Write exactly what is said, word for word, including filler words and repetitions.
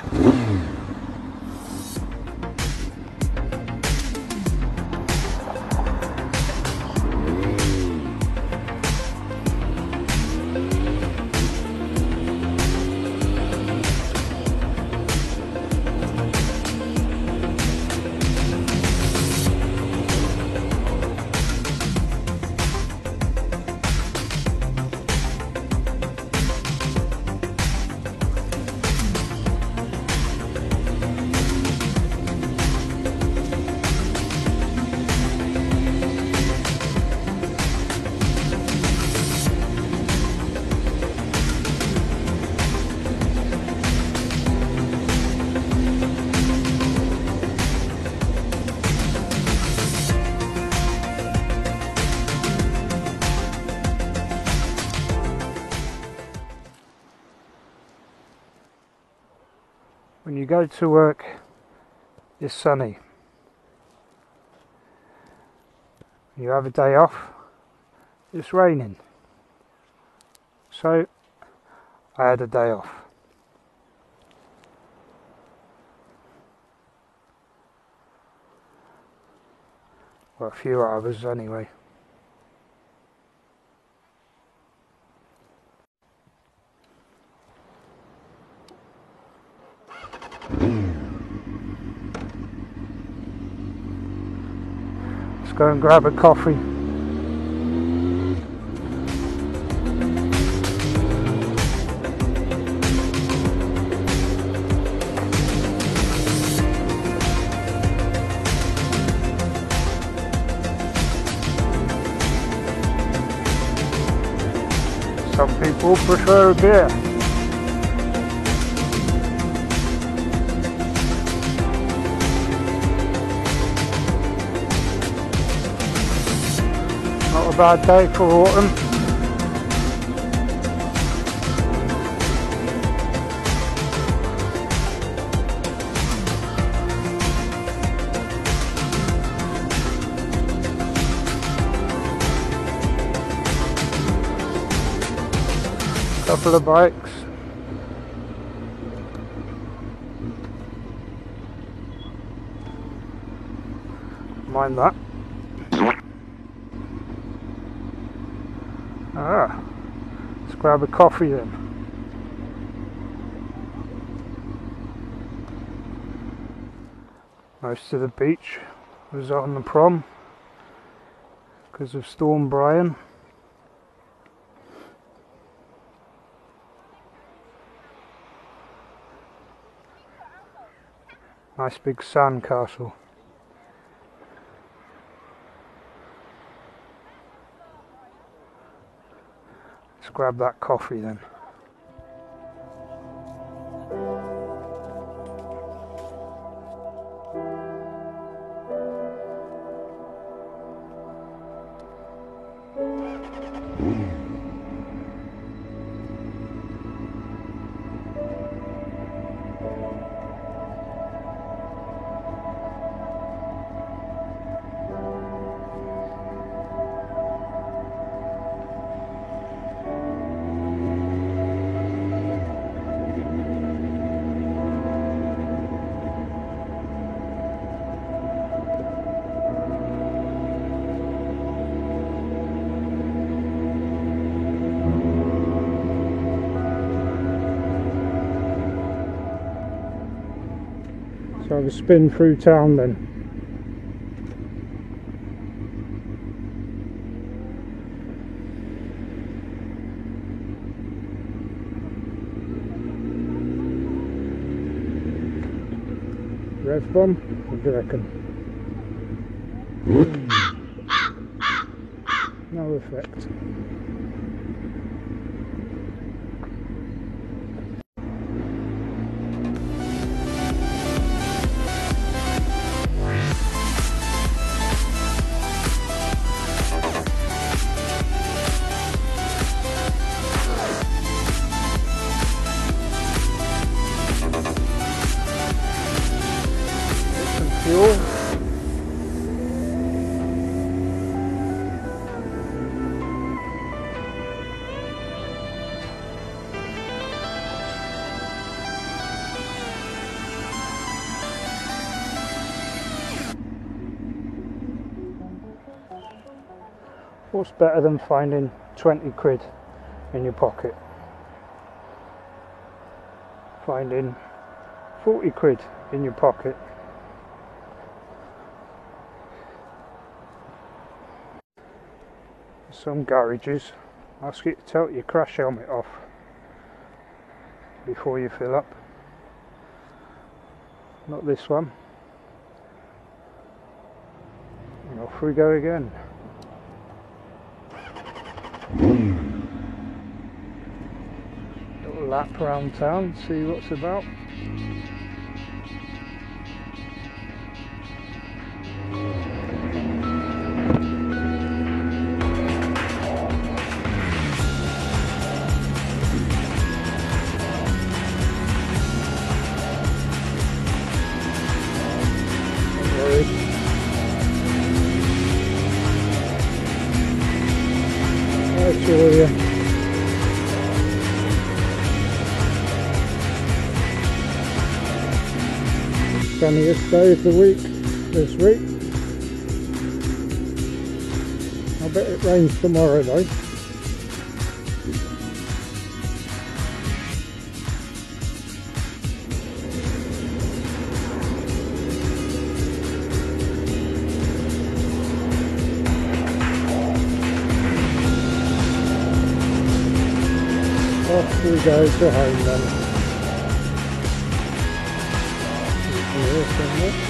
When you go to work, it's sunny. You have a day off, it's raining. So I had a day off. Well, a few hours anyway. Let's go and grab a coffee. Some people prefer a beer. Not a bad day for autumn. Couple of bikes. Mind that. Ah, let's grab a coffee then. Most of the beach was on the prom because of Storm Brian. Nice big sand castle. Let's grab that coffee then. So I'll spin through town then. Rev bomb, what do you reckon? No effect. Fuel. What's better than finding twenty quid in your pocket? Finding forty quid in your pocket. Some garages ask you to take your crash helmet off before you fill up. Not this one. And off we go again. Little lap around town, see what's about. Actually, uh, sunniest day of the week this week. I bet it rains tomorrow though. Off we go to home then. You can hear something.